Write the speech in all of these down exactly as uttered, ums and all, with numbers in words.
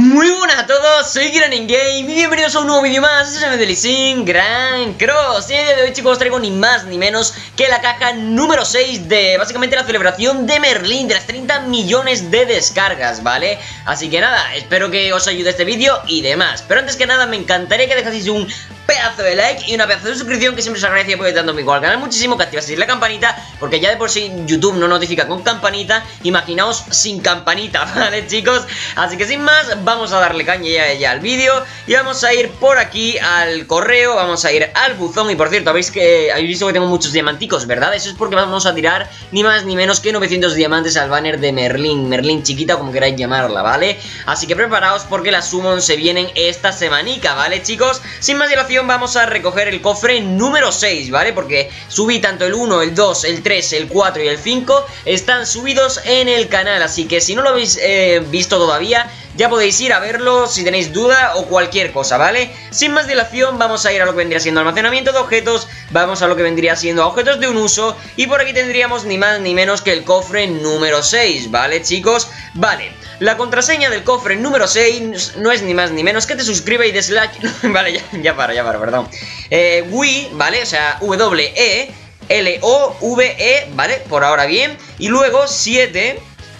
Muy buenas a todos, soy Gran In Game y bienvenidos a un nuevo vídeo más. Este es el de Lee Sin Grand Cross. Y en el día de hoy, chicos, os traigo ni más ni menos que la caja número seis de básicamente la celebración de Merlín, de las treinta millones de descargas, ¿vale? Así que nada, espero que os ayude este vídeo y demás. Pero antes que nada, me encantaría que dejaseis un pedazo de like y una pedazo de suscripción, que siempre os agradecería por dando mi al canal muchísimo, que activaseis la campanita, porque ya de por sí YouTube no notifica con campanita. Imaginaos sin campanita, ¿vale, chicos? Así que sin más, vamos a darle caña ya, ya al vídeo y vamos a ir por aquí al correo, vamos a ir al buzón. Y por cierto, habéis que habéis visto que tengo muchos diamanticos, ¿verdad? Eso es porque vamos a tirar ni más ni menos que novecientos diamantes al banner de Merlín, Merlín chiquita, como queráis llamarla, ¿vale? Así que preparaos porque las summons se vienen esta semanica, ¿vale, chicos? Sin más dilación, vamos a recoger el cofre número seis, ¿vale? Porque subí tanto el uno, el dos, el tres, el cuatro y el cinco, están subidos en el canal, así que si no lo habéis eh, visto todavía, ya podéis ir a verlo si tenéis duda o cualquier cosa, ¿vale? Sin más dilación, vamos a ir a lo que vendría siendo almacenamiento de objetos, vamos a lo que vendría siendo objetos de un uso, y por aquí tendríamos ni más ni menos que el cofre número seis, ¿vale, chicos? Vale, la contraseña del cofre número seis no es ni más ni menos que te suscribas y des like. Vale, ya, ya para, ya para, perdón. Eh, Wii, ¿vale? O sea, W E L O V E, ¿vale? Por ahora bien. Y luego siete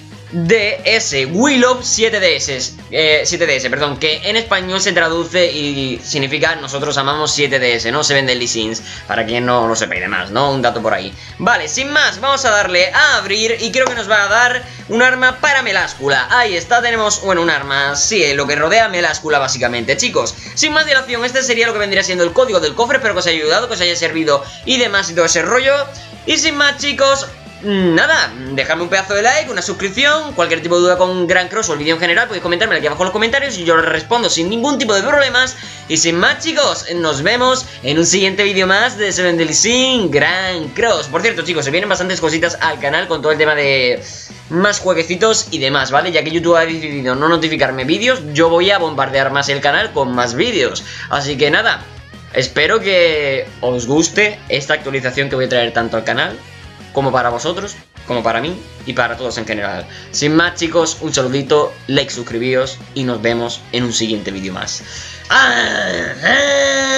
D S, We Love siete D S, eh, siete D S, perdón, que en español se traduce y significa nosotros amamos siete D S, no se vende Lee Sins, para quien no lo sepa y demás, ¿no? Un dato por ahí. Vale, sin más, vamos a darle a abrir y creo que nos va a dar un arma para Meláscula. Ahí está, tenemos, bueno, un arma, sí, lo que rodea a Meláscula básicamente, chicos. Sin más dilación, este sería lo que vendría siendo el código del cofre, espero que os haya ayudado, que os haya servido y demás y todo ese rollo. Y sin más, chicos, nada, dejadme un pedazo de like, una suscripción, cualquier tipo de duda con Grand Cross o el vídeo en general, podéis comentarme aquí abajo en los comentarios y yo les respondo sin ningún tipo de problemas. Y sin más, chicos, nos vemos en un siguiente vídeo más de Seven Deadly Sin Grand Cross. Por cierto, chicos, se vienen bastantes cositas al canal con todo el tema de más jueguecitos y demás, ¿vale? Ya que YouTube ha decidido no notificarme vídeos, yo voy a bombardear más el canal con más vídeos. Así que nada, espero que os guste esta actualización que voy a traer tanto al canal como para vosotros, como para mí y para todos en general. Sin más, chicos, un saludito, like, suscribíos y nos vemos en un siguiente vídeo más. ¡Ah! ¡Ah!